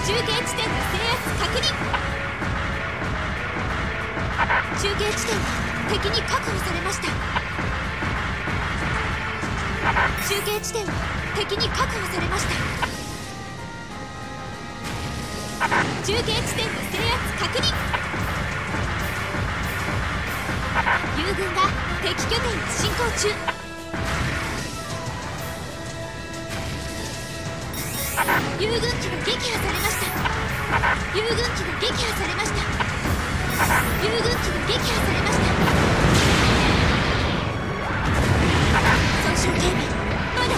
中継地点の制圧確認。中継地点は敵に確保されました。中継地点は敵に確保されました。中継地点の制圧確認。友軍が敵拠点に進行中。友軍機が撃破されました。友軍機が撃破されました。友軍機が撃破されました。損傷警備まだやれます。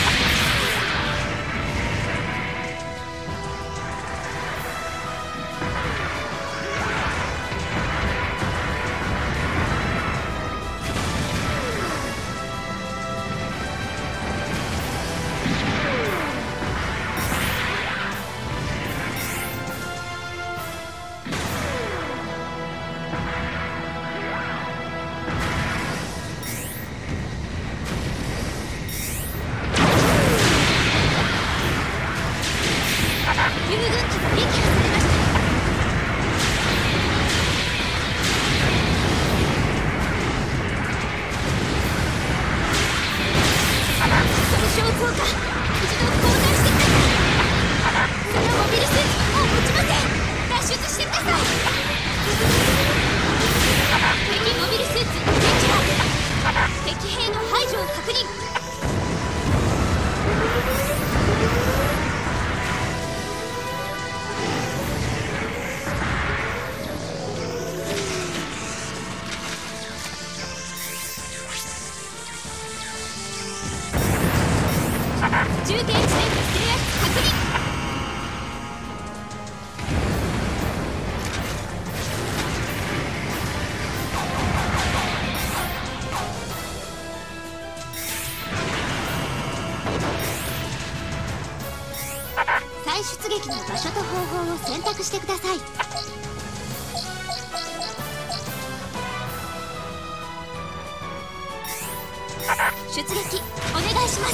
中継地点の制圧確認。再出撃の場所と方法を選択してください。出撃お願いします。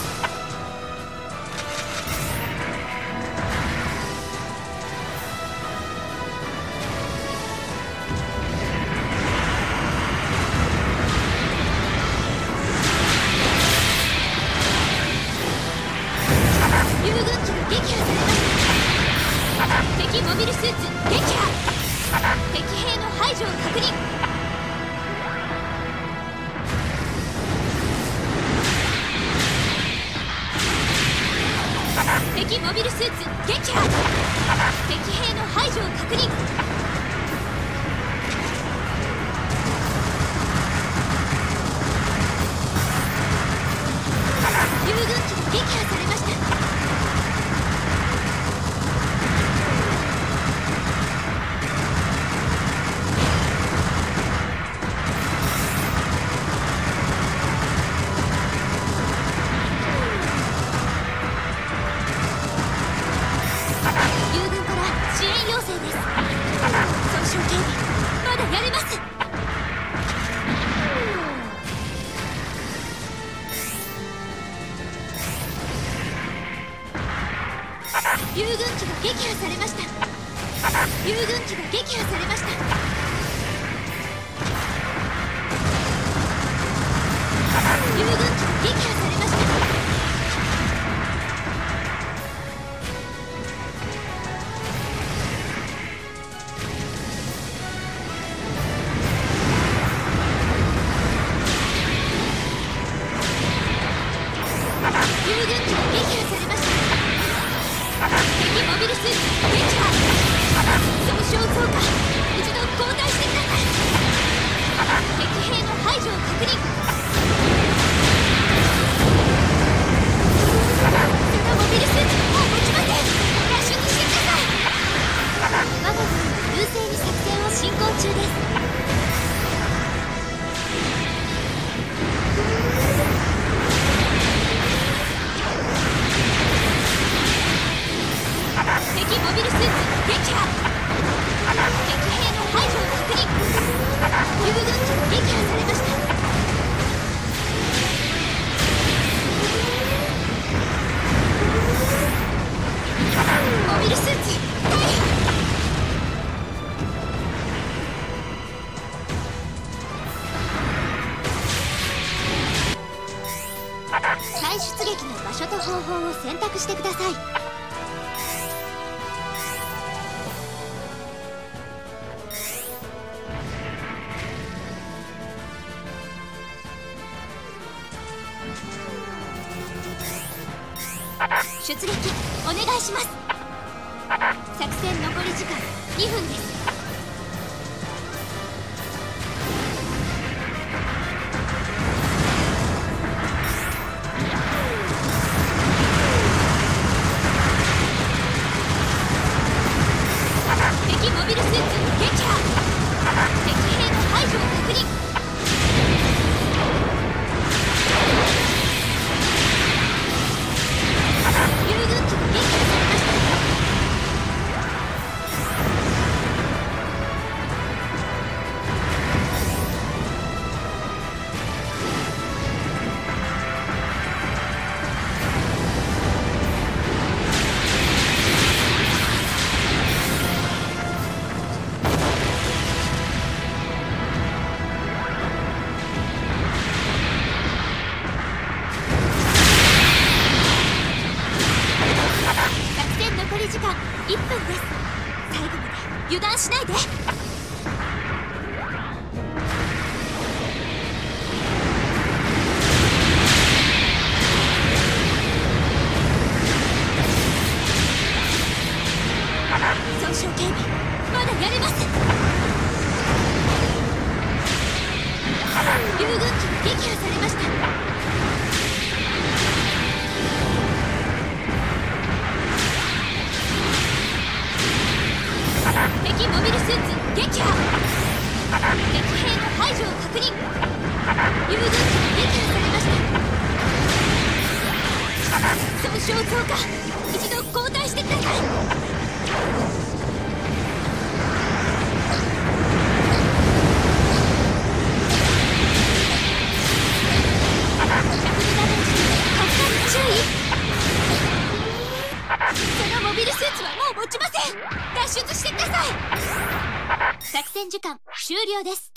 敵モビルスーツ撃破。敵兵の排除を確認。敵モビルスーツ撃破。敵兵の排除を確認。友軍機が撃破されました。友軍機が撃破されました。友軍機が撃破されました。友軍機が撃破されました。友軍機が撃破されました。敵モビルスーツ撃破。損傷増加。一度交代してください。敵兵の排除を確認。そのモビルスーツもう持ちません。脱出してください。我が軍は優勢に作戦を進行中です。敵モビルスーツ撃破。敵兵の排除を確認。友軍機が撃破されました。 と方法を選択してください。出撃お願いします。作戦残り時間2分です。敵モビルスーツ撃破。敵兵の排除を確認。遊軍機が撃破されました。残り時間1分です。最後まで油断しないで。損傷警備まだやれます。遊軍機が撃破されました。敵モビルスーツ撃破。敵兵の排除を確認。遊軍機が撃破されました。損傷増加。一度交代してください。注意。そのモビルスーツはもう持ちません。脱出してください。作戦時間終了です。